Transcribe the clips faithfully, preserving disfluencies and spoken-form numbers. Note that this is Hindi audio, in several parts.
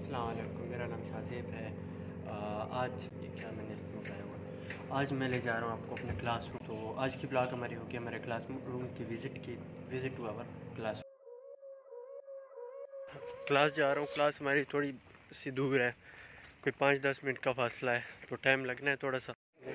अस्सलाम वालेकुम, मेरा नाम शाज़ेब है। आ, आज ये क्या मैंने बताया हुआ आज मैं ले जा रहा हूँ आपको अपने क्लास रूम। तो आज की ब्लॉग हमारी होगी हमारे क्लास रूम की विज़िट की visit to our class class जा रहा हूँ। क्लास हमारी थोड़ी सी दूर है, कोई पाँच दस मिनट का फासला है, तो टाइम लगना है थोड़ा सा।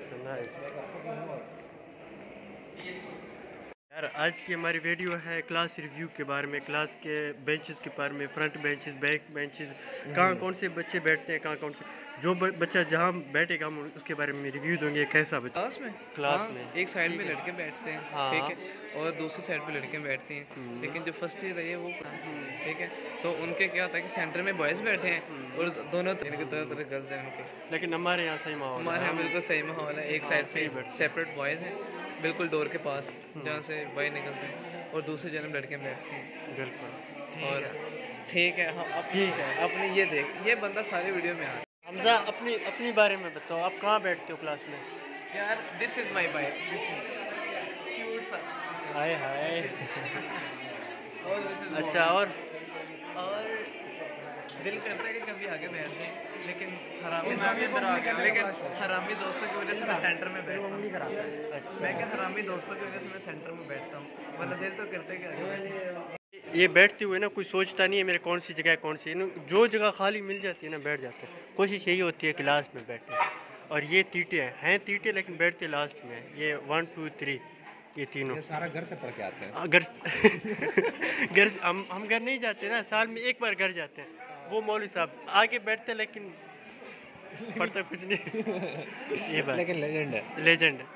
यार आज की हमारी वीडियो है क्लास रिव्यू के बारे में, क्लास के बेंचेस के बारे में, फ्रंट बेंचेस, बैक बेंचेस, कहाँ कौन से बच्चे बैठते हैं, कहाँ कौन से जो बच्चा जहाँ बैठेगा हम उसके बारे में रिव्यू देंगे। कैसा बच्चा क्लास में क्लास हाँ, में एक साइड में लड़के बैठते हैं, हाँ, ठीक है, और दूसरी साइड पे लड़के बैठते हैं। लेकिन जो फर्स्ट ईयर है वो ठीक है, तो उनके क्या होता है कि सेंटर में बॉयज़ बैठे हैं और दोनों तरह तरह तरह गर्ल्स हैं उनके। लेकिन हमारे यहाँ सही माहौल हमारे यहाँ बिल्कुल सही माहौल है। एक साइड पे सेपरेट बॉयज़ हैं बिल्कुल डोर के पास जहाँ से बॉय निकलते हैं, और दूसरी जगह लड़के बैठते हैं। बिल्कुल और ठीक है, हाँ अब ठीक है। अपनी ये देख, ये बंदा सारी वीडियो में आ हमजा अपनी अपनी बारे में बताओ, आप कहाँ बैठते हो क्लास में? यार this is my bike, this is cute सा। हाय हाय और this is अच्छा, और और दिल करता है कि कभी आगे बैठ जाए, लेकिन हरामी लेकिन हरामी दोस्तों की वजह से मैं सेंटर में बैठता हूँ। अच्छा, मैं क्या हरामी दोस्तों की वजह से मैं सेंटर में बैठता हूँ, वरना दिल तो करता है कि आगे बैठे। ये बैठते हुए ना कोई सोचता नहीं है मेरे कौन सी जगह है कौन सी, जो जगह खाली मिल जाती है ना बैठ जाते हैं। कोशिश यही होती है क्लास में बैठे। और ये तीटे हैं हैं तीटे लेकिन बैठते लास्ट में। ये वन टू थ्री ये तीनों, ये सारा घर से पढ़ के आते हैं। घर घर हम हम घर नहीं जाते ना, साल में एक बार घर जाते हैं। वो मौलवी साहब आगे बैठते लेकिन पढ़ता कुछ नहीं। ये बात लेकिन लेजेंड है, लेजेंड है।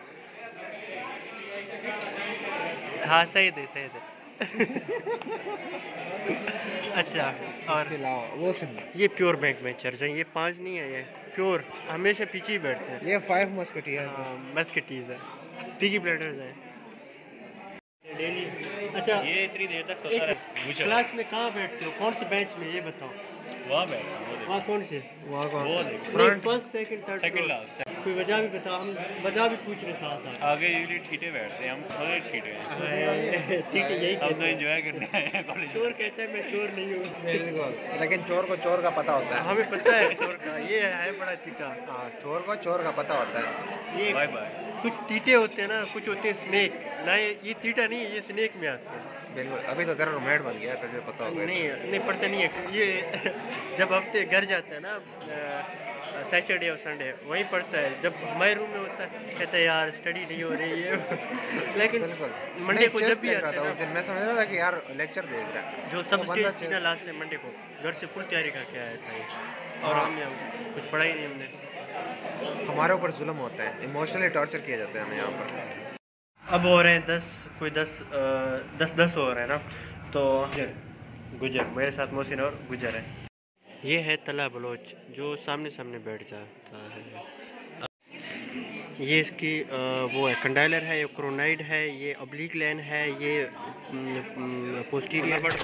हाँ सही दे सही दे। अच्छा, और वो सुन, ये प्योर बैंक बेंचर्स हैं, ये पांच नहीं है, ये प्योर हमेशा पीछे ही बैठते हैं। ये फाइव मस्कटियर्स हाँ मस्कटीज है, पिगी ब्लेडर्स है डेली। अच्छा, ये इतनी देर तक सोता रहा। क्लास में कहाँ बैठते हो, कौन से बेंच में, ये बताओ? वहाँ बैठा हूँ, वहाँ कौन से? वहाँ कौन वो सा? Front, first, second, third, second last. कोई वजह भी बताओ, हम वजह भी पूछ रहे साथ साथ। आगे यूजली ठीठे बैठते हैं, हम थोड़े ठीठे हैं। ठीक है, यही हम तो कहते हैं। एंजॉय करने आए हैं कॉलेज। चोर कहता है मैं चोर नहीं हूँ। बिल्कुल, लेकिन चोर को चोर का पता होता है। हमें पता है चोर का, ये है बड़ा तीखा। हाँ, चोर को चोर का पता होता है। ये बाय बाय। कुछ तीटे होते हैं ना, कुछ होते हैं स्नेक ना, ये तीटा नहीं है, ये स्नेक में आते हैं। बिल्कुल, अभी तो तेरा रूममेट बन गया, तुझे पता होगा। नहीं नहीं पढ़ते नहीं है ये। जब हफ्ते घर जाते हैं ना, सैटरडे और संडे, वहीं पढ़ता है। जब हमारे रूम में होता है कहता है यार स्टडी नहीं हो रही है। लेकिन मंडे को जब भी आता है उस दिन मैं समझ रहा था कि यार लेक्चर देख रहा है, जो सब स्टेज थी ना लास्ट टाइम मंडे को, घर से फुल तैयारी करके आया था ये, और हमने कुछ पढ़ा ही नहीं हमने। हमारे ऊपर जुल्म होता है, इमोशनली टॉर्चर किया जाता है हमें यहाँ पर। अब हो रहे हैं दस, कोई दस आ, दस दस हो रहे हैं ना, तो गुजर मेरे साथ मोहसिन और गुजर है। ये है तला बलोच जो सामने सामने बैठ जाता है। ये इसकी आ, वो है कंडाइलर है, ये क्रोनाइड है, ये ऑब्लिक लाइन है, ये पोस्टीरियर।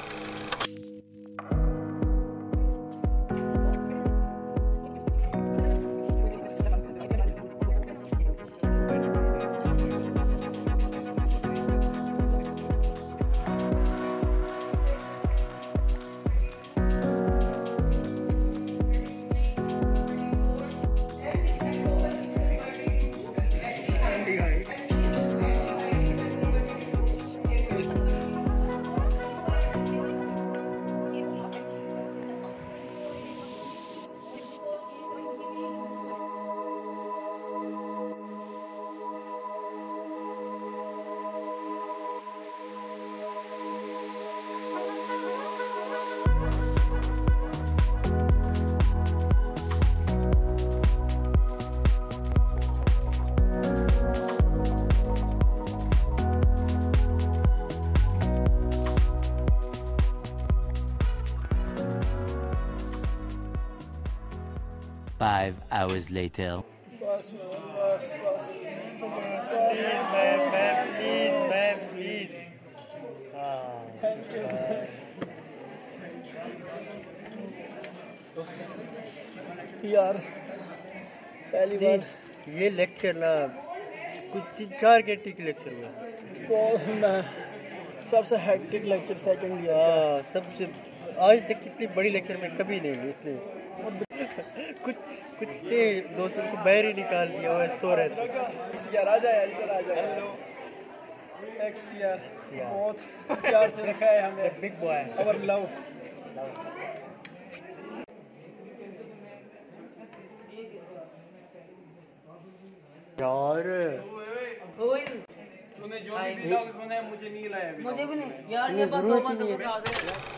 Five hours later. बस बस बस प्लीज मैम प्लीज। यार पहली बार ये लेक्चर ना कुछ तीन चार घंटे की लेक्चर हुआ। बहुत मैं सबसे हेक्टिक लेक्चर सेकंड ईयर हाँ सबसे आज तक कितनी बड़ी लेक्चर में कभी नहीं ली इतनी। कुछ कुछ थे दोस्तों को बाहर ही निकाल दिया और सो रहे थे। यार आ जा यार, इधर आ जा। एक्स यार बहुत प्यार से रखा है हमें, बिग बॉय और लव। यार तूने जो भी व्लॉग्स बनाए मुझे नहीं लाया, मुझे भी नहीं यार, ये बात दो बातों को साथ है।